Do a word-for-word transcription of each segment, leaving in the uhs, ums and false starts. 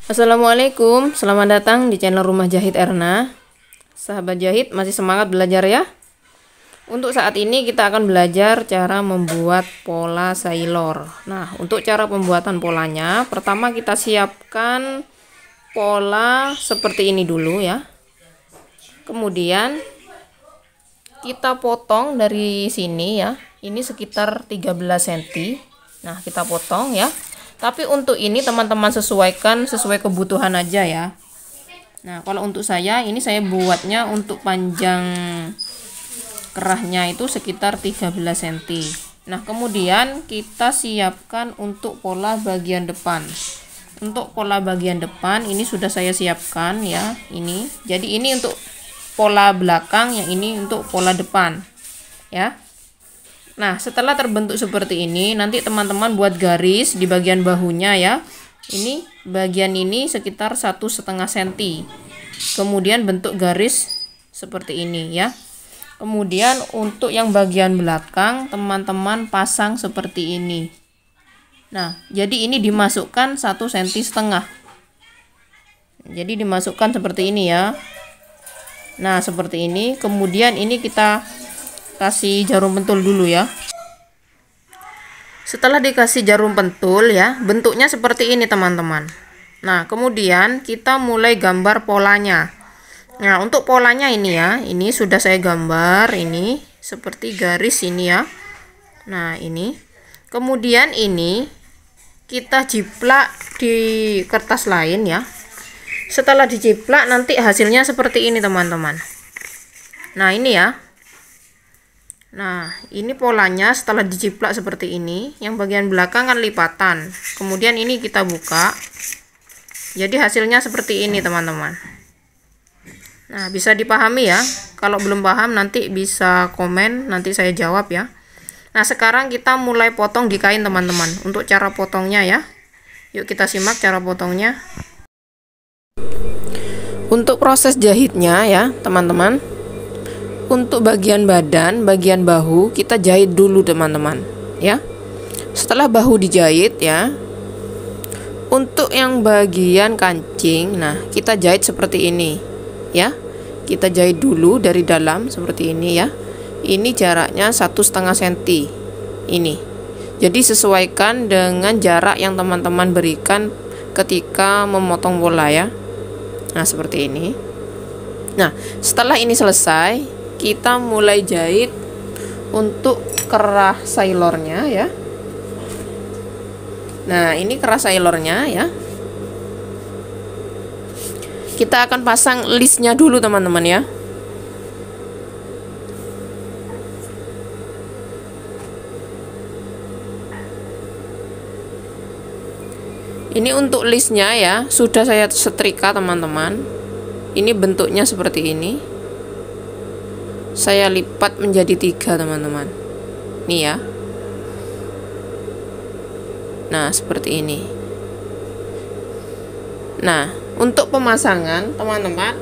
Assalamualaikum, selamat datang di channel Rumah Jahit Erna. Sahabat jahit, masih semangat belajar ya? Untuk saat ini kita akan belajar cara membuat pola sailor. Nah, untuk cara pembuatan polanya, pertama kita siapkan pola seperti ini dulu ya. Kemudian kita potong dari sini ya. Ini sekitar tiga belas sentimeter. Nah, kita potong ya. Tapi untuk ini teman-teman sesuaikan sesuai kebutuhan aja ya. Nah, kalau untuk saya ini saya buatnya untuk panjang kerahnya itu sekitar tiga belas sentimeter. Nah, kemudian kita siapkan untuk pola bagian depan. Untuk pola bagian depan ini sudah saya siapkan ya, ini. Jadi ini untuk pola belakang, yang ini untuk pola depan. Ya. Nah, setelah terbentuk seperti ini, nanti teman-teman buat garis di bagian bahunya ya. Ini bagian ini sekitar satu setengah senti. Kemudian bentuk garis seperti ini ya. Kemudian untuk yang bagian belakang, teman-teman pasang seperti ini. Nah, jadi ini dimasukkan satu senti setengah. Jadi dimasukkan seperti ini ya. Nah, seperti ini. Kemudian ini kita kasih jarum pentul dulu ya. Setelah dikasih jarum pentul ya, bentuknya seperti ini teman-teman. Nah, kemudian kita mulai gambar polanya. Nah, untuk polanya ini ya, ini sudah saya gambar ini seperti garis ini ya. Nah, ini. Kemudian ini kita jiplak di kertas lain ya. Setelah dijiplak nanti hasilnya seperti ini teman-teman. Nah, ini ya. Nah, ini polanya setelah dijiplak seperti ini. Yang bagian belakang kan lipatan. Kemudian ini kita buka. Jadi hasilnya seperti ini teman-teman. Nah, bisa dipahami ya. Kalau belum paham nanti bisa komen, nanti saya jawab ya. Nah, sekarang kita mulai potong di kain teman-teman. Untuk cara potongnya ya. Yuk kita simak cara potongnya. Untuk proses jahitnya ya teman-teman. Untuk bagian badan, bagian bahu kita jahit dulu teman-teman ya. Setelah bahu dijahit ya, untuk yang bagian kancing, nah kita jahit seperti ini ya. Kita jahit dulu dari dalam seperti ini ya. Ini jaraknya satu setengah senti ini. Jadi sesuaikan dengan jarak yang teman-teman berikan ketika memotong pola ya. Nah seperti ini. Nah setelah ini selesai, kita mulai jahit untuk kerah sailornya ya. Nah, ini kerah sailornya ya. Kita akan pasang listnya dulu teman-teman ya. Ini untuk listnya ya, sudah saya setrika teman-teman. Ini bentuknya seperti ini. Saya lipat menjadi tiga teman-teman. Nih ya. Nah seperti ini. Nah untuk pemasangan teman-teman,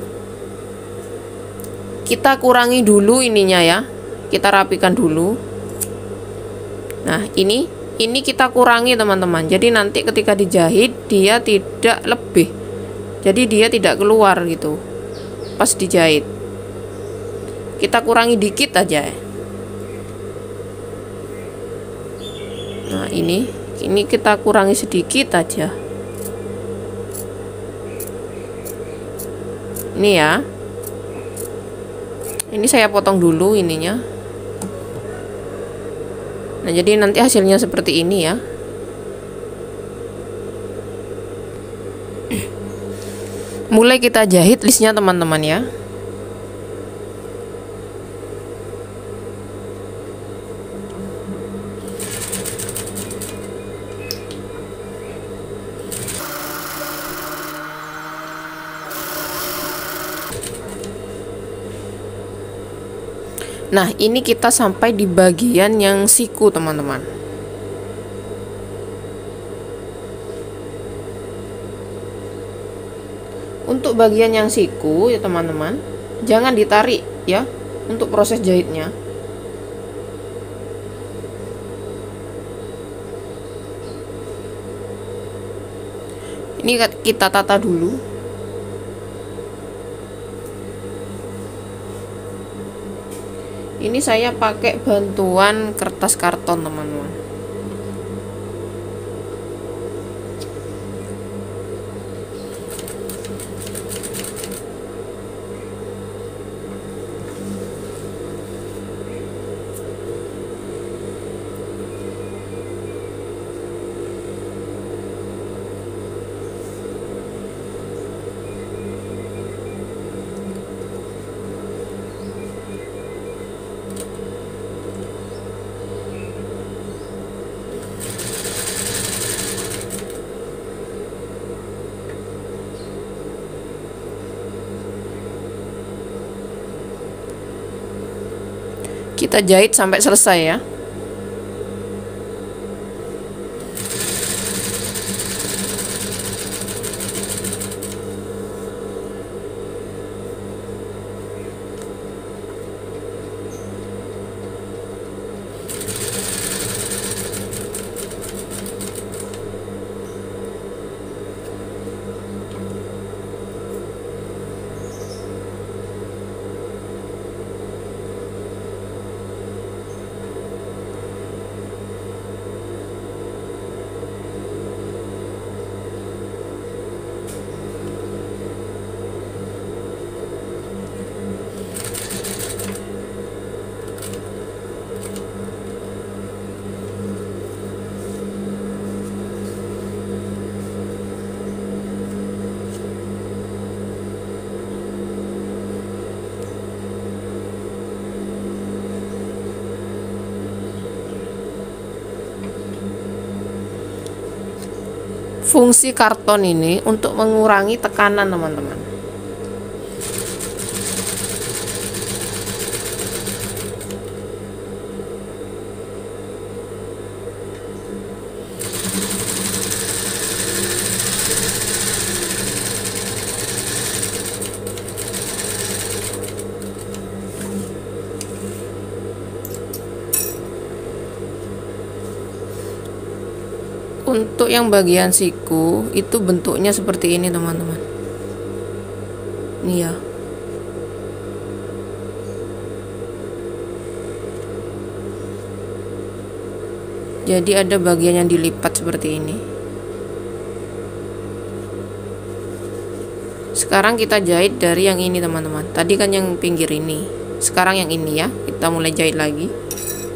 kita kurangi dulu ininya ya. Kita rapikan dulu. Nah ini ini kita kurangi teman-teman. Jadi nanti ketika dijahit dia tidak lebih. Jadi dia tidak keluar gitu pas dijahit. Kita kurangi dikit aja ya. Nah ini ini kita kurangi sedikit aja. Ini ya. Ini saya potong dulu ininya. Nah jadi nanti hasilnya seperti ini ya. Mulai kita jahit listnya teman-teman ya. Nah ini kita sampai di bagian yang siku teman-teman. Untuk bagian yang siku ya teman-teman, jangan ditarik ya untuk proses jahitnya. Ini kita tata dulu. Ini saya pakai bantuan kertas karton, teman-teman. Kita jahit sampai selesai ya. Fungsi karton ini untuk mengurangi tekanan, teman-teman. Untuk yang bagian siku itu bentuknya seperti ini, teman-teman. Ini ya. Jadi ada bagian yang dilipat seperti ini. Sekarang kita jahit dari yang ini, teman-teman. Tadi kan yang pinggir ini. Sekarang yang ini ya. Kita mulai jahit lagi.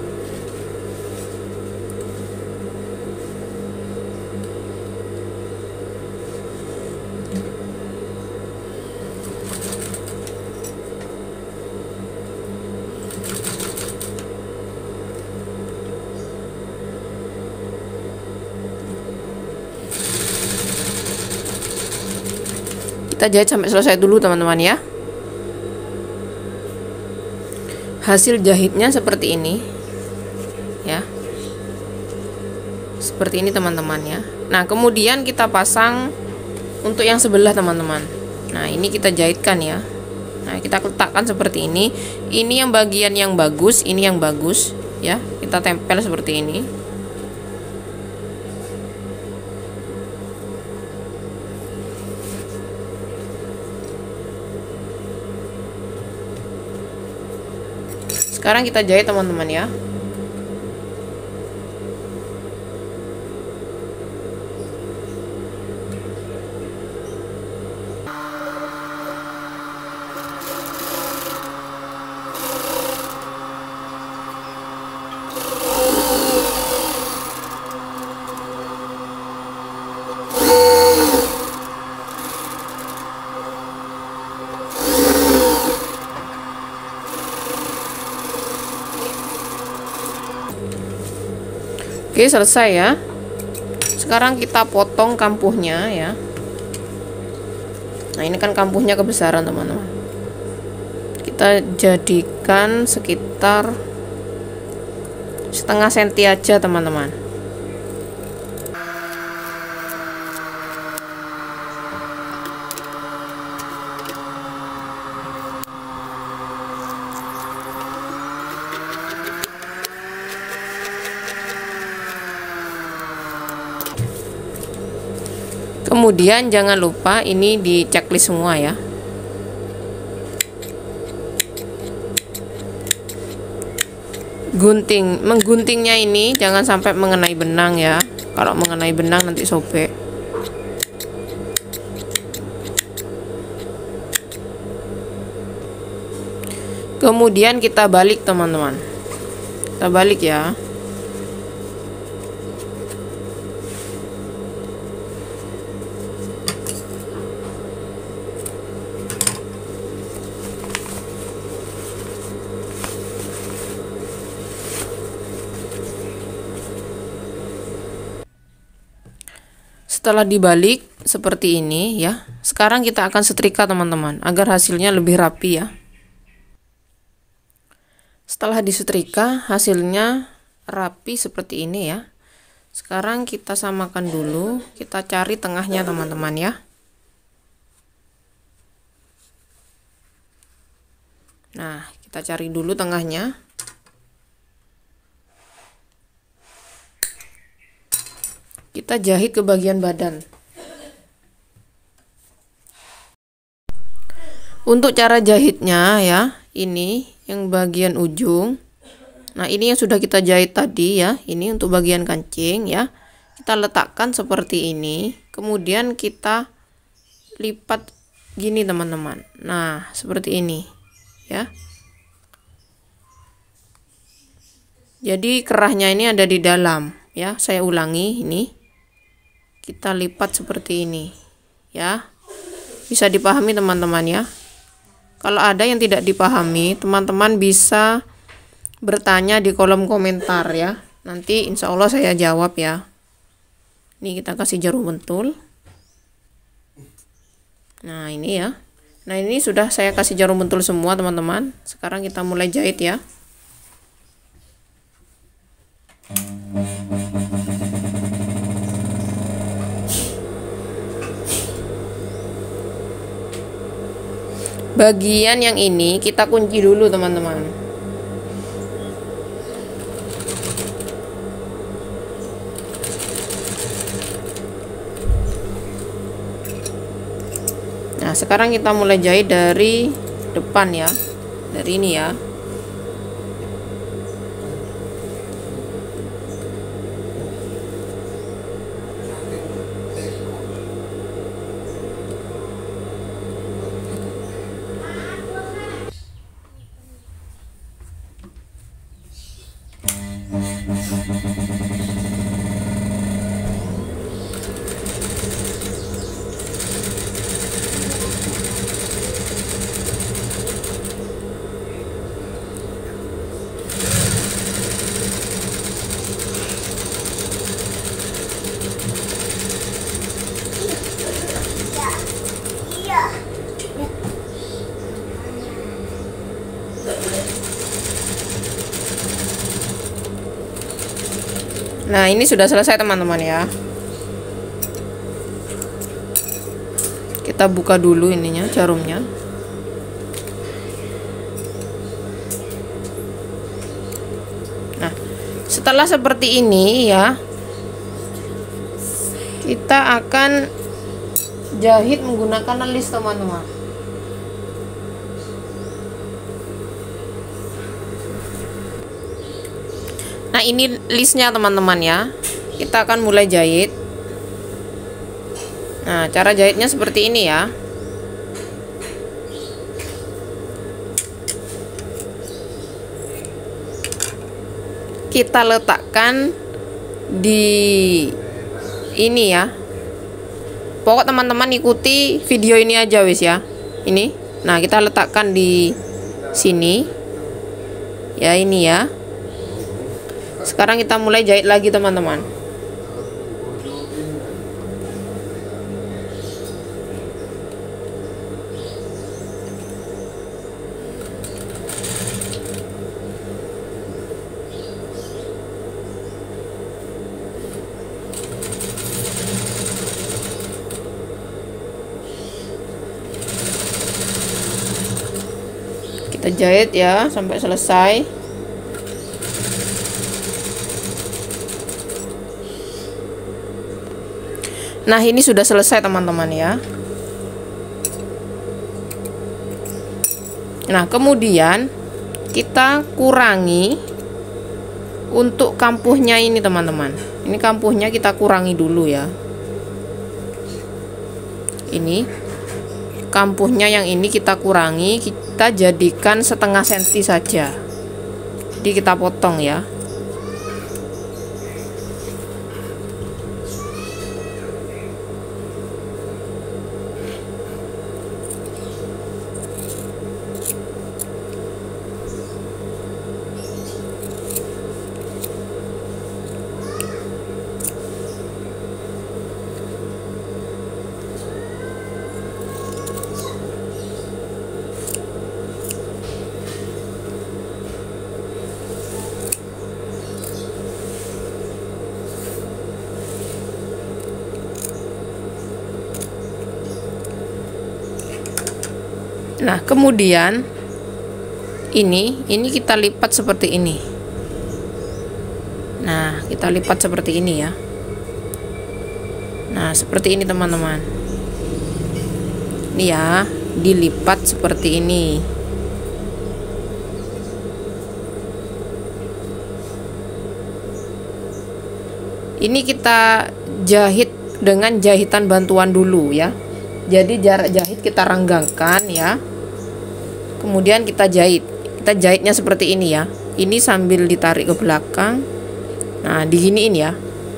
Kita jahit sampai selesai dulu, teman-teman ya. Hasil jahitnya seperti ini ya, seperti ini teman-teman ya. Nah kemudian kita pasang untuk yang sebelah, teman-teman. Nah ini kita jahitkan ya. Nah kita letakkan seperti ini. Ini yang bagian yang bagus, ini yang bagus ya. Kita tempel seperti ini. Sekarang kita jahit, teman-teman ya. Oke, selesai ya. Sekarang kita potong kampuhnya ya. Nah ini kan kampuhnya kebesaran, teman-teman. Kita jadikan sekitar setengah senti aja, teman-teman. Kemudian jangan lupa ini di checklist semua ya. Gunting, mengguntingnya ini jangan sampai mengenai benang ya. Kalau mengenai benang nanti sobek. Kemudian kita balik teman-teman. Kita balik ya. Setelah dibalik seperti ini ya, sekarang kita akan setrika teman-teman agar hasilnya lebih rapi ya. Setelah disetrika hasilnya rapi seperti ini ya. Sekarang kita samakan dulu, kita cari tengahnya teman-teman ya. Nah, kita cari dulu tengahnya. Kita jahit ke bagian badan. Untuk cara jahitnya ya, ini yang bagian ujung. Nah, ini yang sudah kita jahit tadi ya. Ini untuk bagian kancing ya. Kita letakkan seperti ini. Kemudian kita lipat gini teman-teman. Nah, seperti ini ya. Jadi kerahnya ini ada di dalam ya. Saya ulangi ini. Kita lipat seperti ini ya. Bisa dipahami teman-teman ya. Kalau ada yang tidak dipahami, teman-teman bisa bertanya di kolom komentar ya. Nanti insya Allah saya jawab ya. Ini kita kasih jarum pentul. Nah ini ya. Nah ini sudah saya kasih jarum pentul semua teman-teman. Sekarang kita mulai jahit ya. Bagian yang ini kita kunci dulu teman-teman. Nah sekarang kita mulai jahit dari depan ya, dari ini ya. Nah ini sudah selesai teman-teman ya. Kita buka dulu ininya, jarumnya. Nah setelah seperti ini ya, kita akan jahit menggunakan alis teman-teman. Nah ini listnya teman-teman ya. Kita akan mulai jahit. Nah cara jahitnya seperti ini ya. Kita letakkan di ini ya. Pokok teman-teman ikuti video ini aja wis ya. Ini. Nah kita letakkan di sini. Ya ini ya. Sekarang kita mulai jahit lagi teman-teman. Kita jahit ya sampai selesai. Nah, ini sudah selesai teman-teman ya. Nah, kemudian kita kurangi untuk kampuhnya ini teman-teman. Ini kampuhnya kita kurangi dulu ya. Ini kampuhnya yang ini kita kurangi, kita jadikan setengah senti saja. Jadi kita potong ya. Nah, kemudian ini ini kita lipat seperti ini. Nah, kita lipat seperti ini ya. Nah, seperti ini teman-teman. Ini ya, dilipat seperti ini. Ini kita jahit dengan jahitan bantuan dulu ya. Jadi jarak jahit kita renggangkan ya. Kemudian kita jahit. Kita jahitnya seperti ini ya. Ini sambil ditarik ke belakang. Nah, diginiin ya.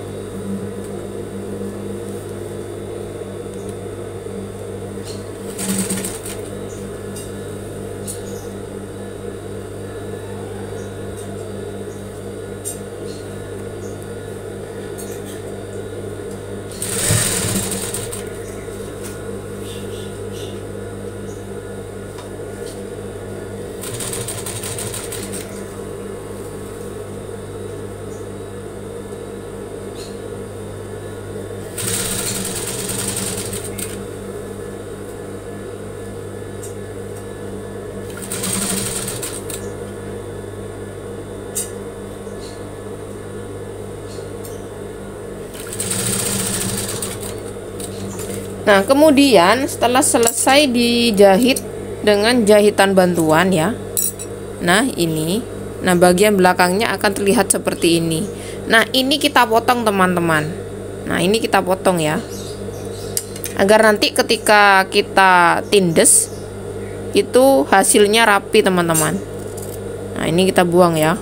Nah, kemudian setelah selesai dijahit dengan jahitan bantuan ya. Nah, ini. Nah, bagian belakangnya akan terlihat seperti ini. Nah, ini kita potong teman-teman. Nah, ini kita potong ya. Agar nanti ketika kita tindes itu hasilnya rapi teman-teman. Nah, ini kita buang ya.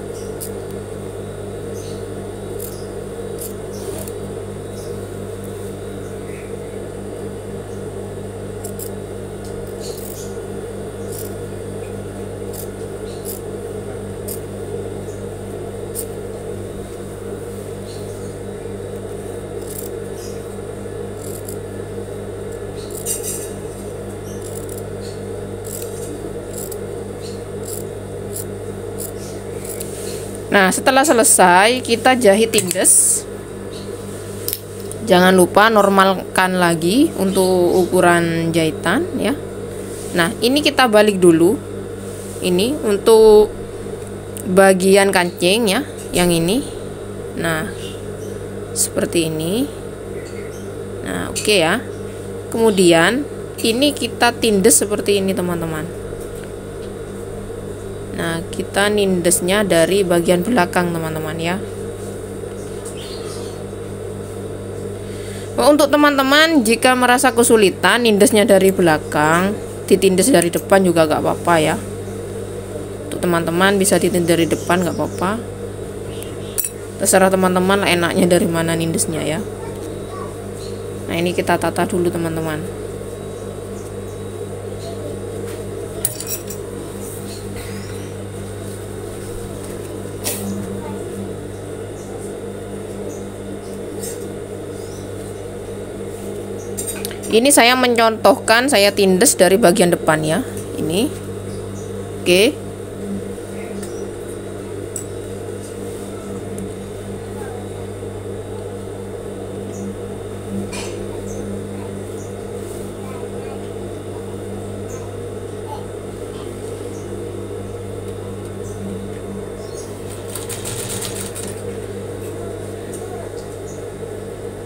Nah, setelah selesai kita jahit tindes. Jangan lupa normalkan lagi untuk ukuran jahitan ya. Nah, ini kita balik dulu. Ini untuk bagian kancing ya, yang ini. Nah, seperti ini. Nah, oke okay ya. Kemudian ini kita tindes seperti ini teman-teman. Nah, kita nindesnya dari bagian belakang teman-teman ya. Untuk teman-teman jika merasa kesulitan nindesnya dari belakang, ditindes dari depan juga gak apa-apa ya. Untuk teman-teman bisa ditindes dari depan gak apa-apa. Terserah teman-teman enaknya dari mana nindesnya ya. Nah, ini kita tata dulu teman-teman. Ini saya mencontohkan saya tindes dari bagian depan ya. Ini. Oke.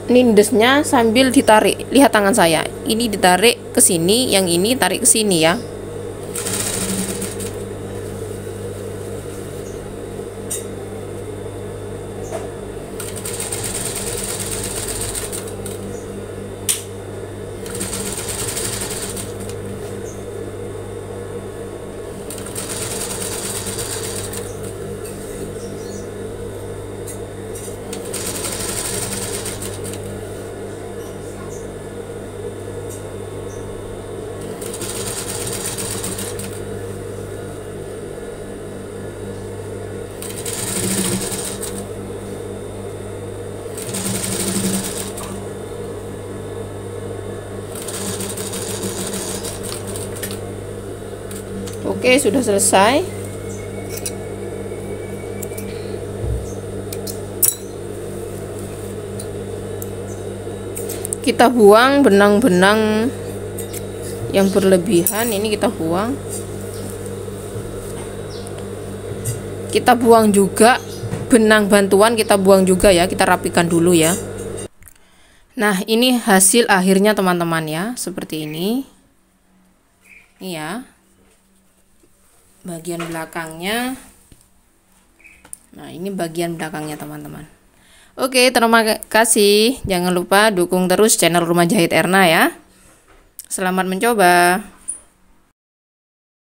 nindesnya sambil ditarik. Lihat tangan saya, ini ditarik ke sini, yang ini tarik ke sini ya. Oke, sudah selesai. Kita buang benang-benang yang berlebihan, ini kita buang. Kita buang juga benang bantuan, kita buang juga ya, kita rapikan dulu ya. Nah, ini hasil akhirnya teman-teman ya, seperti ini. Ini ya. Bagian belakangnya. Nah, ini bagian belakangnya teman-teman. Oke, terima kasih. Jangan lupa dukung terus channel Rumah Jahit Erna ya. Selamat mencoba.